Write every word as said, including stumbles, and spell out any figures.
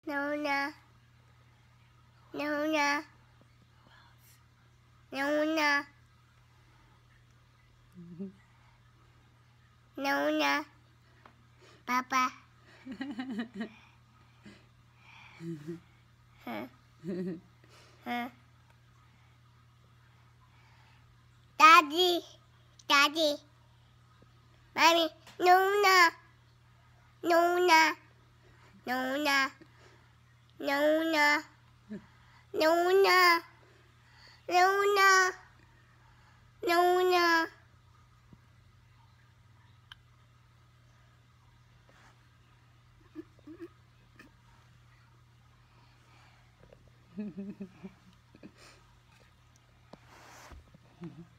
Nona. Nona. Nona. Nona. Papa. Huh. Huh. Daddy. Daddy. Mommy. Nona. Nona. Nona. Nona. Nona. Nona. Nona. Mm-hmm.